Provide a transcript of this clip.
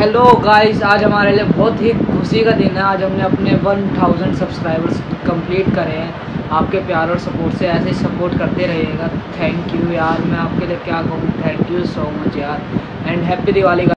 Hello guys, आज हमारे लिए बहुत ही खुशी का दिन है। आज हमने अपने 1000 सब्सक्राइबर्स कंप्लीट करे हैं। आपके प्यार और सपोर्ट से ऐसे ही सपोर्ट करते रहिएगा। थैंक यू यार, मैं आपके लिए क्या कहूँ। थैंक यू सो मच यार, एंड हैप्पी दिवाली।